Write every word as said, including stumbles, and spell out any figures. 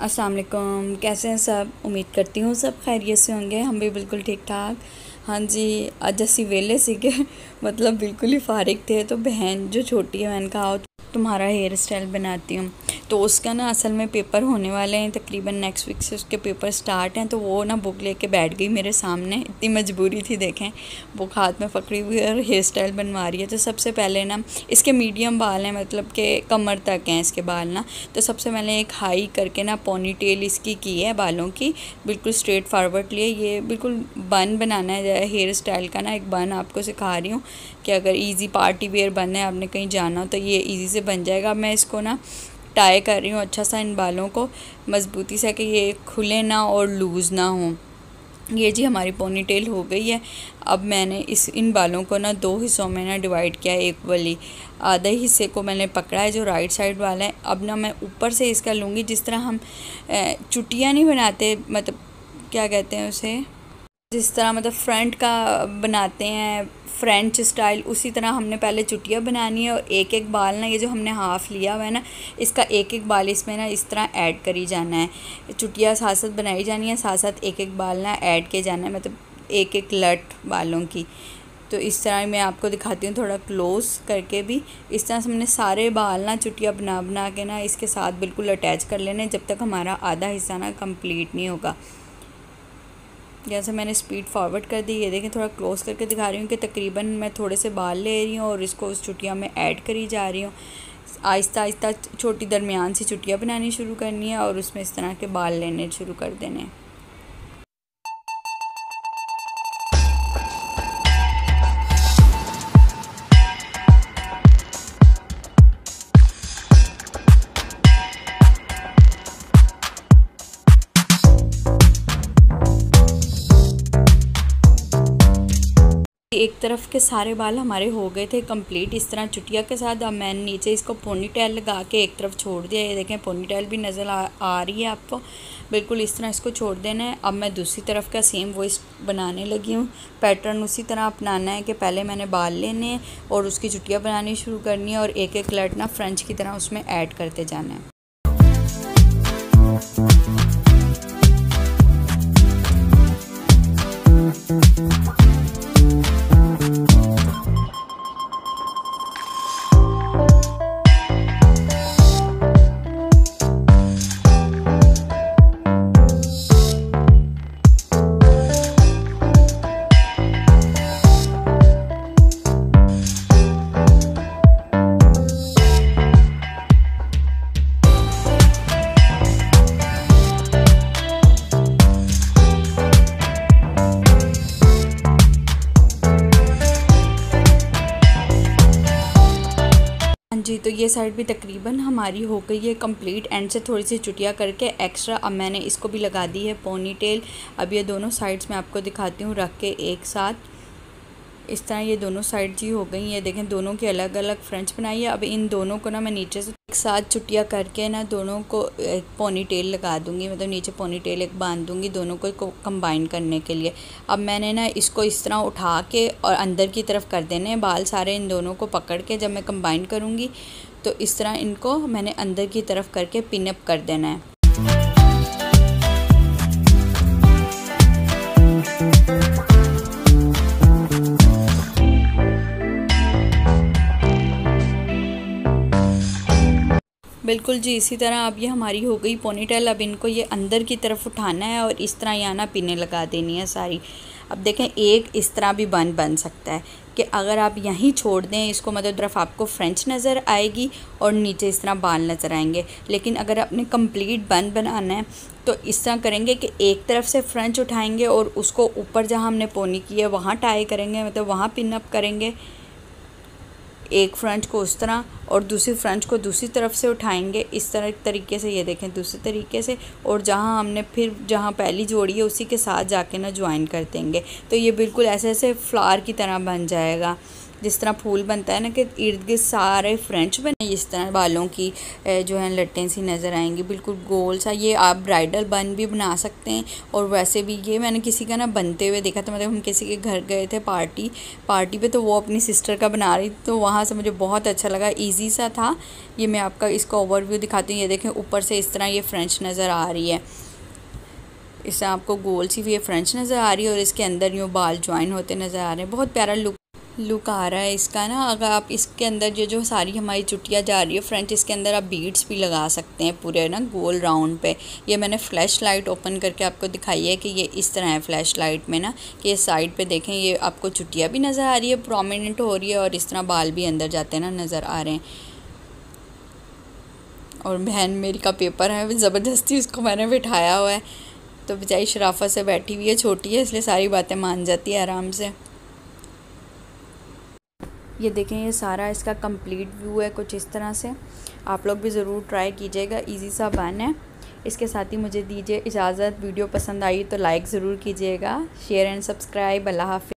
अस्सलाम वालेकुम, कैसे हैं सब। उम्मीद करती हूँ सब खैरियत से होंगे। हम भी बिल्कुल ठीक ठाक। हाँ जी, अज असी वेले सीगे मतलब बिल्कुल ही फारिग थे। तो बहन जो छोटी है, मैंने कहा आओ तुम्हारा हेयर स्टाइल बनाती हूँ। तो उसका ना असल में पेपर होने वाले हैं, तकरीबन नेक्स्ट वीक से उसके पेपर स्टार्ट हैं। तो वो ना बुक लेके बैठ गई मेरे सामने, इतनी मजबूरी थी। देखें, बुक हाथ में पकड़ी हुई है और हेयर स्टाइल बनवा रही है। तो सबसे पहले ना इसके मीडियम बाल हैं, मतलब कि कमर तक हैं इसके बाल ना। तो सबसे पहले एक हाई करके ना पोनी टेल इसकी की है बालों की, बिल्कुल स्ट्रेट फॉरवर्ड लिए। ये बिल्कुल बन बनाना है हेयर स्टाइल का ना, एक बन आपको सिखा रही हूँ कि अगर इजी पार्टी वेयर बन है, आपने कहीं जाना हो तो ये इजी से बन जाएगा। मैं इसको ना टाई कर रही हूँ अच्छा सा इन बालों को मज़बूती से, कि ये खुले ना और लूज़ ना हो। ये जी हमारी पोनी टेल हो गई है। अब मैंने इस इन बालों को ना दो हिस्सों में ना डिवाइड किया है। एक वाली आधे हिस्से को मैंने पकड़ा है जो राइट साइड वाला है। अब ना मैं ऊपर से इसका लूँगी, जिस तरह हम चुटियाँ नहीं बनाते, मतलब क्या कहते हैं उसे, जिस तरह मतलब फ्रंट का बनाते हैं फ्रेंच स्टाइल, उसी तरह हमने पहले चुटिया बनानी है। और एक एक बाल ना, ये जो हमने हाफ़ लिया हुआ है ना, इसका एक एक बाल इसमें ना इस तरह ऐड करी जाना है। चुटिया साथ साथ बनाई जानी है, साथ साथ एक एक बाल ना ऐड किए जाना है, मतलब एक एक लट बालों की। तो इस तरह मैं आपको दिखाती हूँ थोड़ा क्लोज करके भी। इस तरह से हमने सारे बाल ना चुटिया बना बना के ना इसके साथ बिल्कुल अटैच कर लेने, जब तक हमारा आधा हिस्सा ना कंप्लीट नहीं होगा। जैसे मैंने स्पीड फॉरवर्ड कर दी, ये देखें थोड़ा क्लोज करके दिखा रही हूँ कि तकरीबन मैं थोड़े से बाल ले रही हूँ और इसको उस चुटिया में ऐड करी जा रही हूँ। आहिस्ता आहिस्ता छोटी दरमियान सी चुटिया बनानी शुरू करनी है और उसमें इस तरह के बाल लेने शुरू कर देने। एक तरफ के सारे बाल हमारे हो गए थे कंप्लीट इस तरह चुटिया के साथ। अब मैंने नीचे इसको पोनी टेल लगा के एक तरफ छोड़ दिया। ये देखें पोनी टेल भी नज़र आ, आ रही है आपको, बिल्कुल इस तरह इसको छोड़ देना है। अब मैं दूसरी तरफ का सेम वो बनाने लगी हूँ। पैटर्न उसी तरह अपनाना है कि पहले मैंने बाल लेने हैं और उसकी चुटिया बनानी शुरू करनी है और एक एक लट ना फ्रेंच की तरह उसमें ऐड करते जाना है। जी, तो ये साइड भी तकरीबन हमारी हो गई है कंप्लीट। एंड से थोड़ी सी चुटिया करके एक्स्ट्रा अब मैंने इसको भी लगा दी है पोनी टेल। अब ये दोनों साइड्स में आपको दिखाती हूँ रख के एक साथ। इस तरह ये दोनों साइड जी हो गई। ये देखें दोनों की अलग अलग फ्रेंच बनाई है। अब इन दोनों को ना मैं नीचे से एक साथ चुटिया करके ना दोनों को एक पोनी टेल लगा दूंगी, मतलब नीचे पोनी टेल एक बांध दूंगी दोनों को, को कंबाइन करने के लिए। अब मैंने ना इसको इस तरह उठा के और अंदर की तरफ कर देने बाल सारे, इन दोनों को पकड़ के जब मैं कंबाइन करूँगी तो इस तरह इनको मैंने अंदर की तरफ करके पिनअप कर देना है। बिल्कुल जी, इसी तरह अब ये हमारी हो गई पोनी टेल। अब इनको ये अंदर की तरफ उठाना है और इस तरह यहाँ ना पिने लगा देनी है सारी। अब देखें एक इस तरह भी बन बन सकता है कि अगर आप यहीं छोड़ दें इसको, मतलब तरफ आपको फ्रेंच नज़र आएगी और नीचे इस तरह बाल नज़र आएंगे। लेकिन अगर आपने कंप्लीट बन बनाना है तो इस तरह करेंगे कि एक तरफ से फ्रेंच उठाएंगे और उसको ऊपर जहाँ हमने पोनी की है वहाँ टाई करेंगे, मतलब वहाँ पिन अप करेंगे एक फ्रंट को उस तरह, और दूसरी फ्रंट को दूसरी तरफ से उठाएंगे इस तरह तरीके से। ये देखें दूसरे तरीके से, और जहाँ हमने फिर जहाँ पहली जोड़ी है उसी के साथ जाके ना ज्वाइन कर देंगे। तो ये बिल्कुल ऐसे ऐसे फ्लावर की तरह बन जाएगा। जिस तरह फूल बनता है ना कि इर्द गिर्द सारे फ्रेंच बने, इस तरह बालों की जो है लट्टें सी नज़र आएंगी, बिल्कुल गोल सा। ये आप ब्राइडल बन भी बना सकते हैं। और वैसे भी ये मैंने किसी का ना बनते हुए देखा था, मतलब हम किसी के घर गए थे पार्टी पार्टी पे, तो वो अपनी सिस्टर का बना रही थी, तो वहाँ से मुझे बहुत अच्छा लगा, ईजी सा था। ये मैं आपका इसका ओवरव्यू दिखाती हूँ। ये देखें ऊपर से इस तरह ये फ्रेंच नज़र आ रही है, इससे आपको गोल सी भी ये फ्रेंच नज़र आ रही है और इसके अंदर यूँ बाल ज्वाइन होते नज़र आ रहे हैं। बहुत प्यारा लुक लुक आ रहा है इसका ना। अगर आप इसके अंदर जो जो सारी हमारी चुटियाँ जा रही है फ्रेंच, इसके अंदर आप बीड्स भी लगा सकते हैं पूरे ना गोल राउंड पे। ये मैंने फ्लैश लाइट ओपन करके आपको दिखाई है कि ये इस तरह है फ्लैश लाइट में ना, कि ये साइड पे देखें, ये आपको चुटियाँ भी नज़र आ रही है, प्रोमिनेंट हो रही है, और इस तरह बाल भी अंदर जाते हैं ना नज़र आ रहे हैं। और बहन मेरी का पेपर है, ज़बरदस्ती उसको मैंने बिठाया हुआ है, तो बेचारी शराफत से बैठी हुई है, छोटी है इसलिए सारी बातें मान जाती है आराम से। ये देखें ये सारा इसका कंप्लीट व्यू है कुछ इस तरह से। आप लोग भी ज़रूर ट्राई कीजिएगा, इजी सा बन है। इसके साथ ही मुझे दीजिए इजाज़त। वीडियो पसंद आई तो लाइक ज़रूर कीजिएगा, शेयर एंड सब्सक्राइब। अल्लाह हाफ़िज़।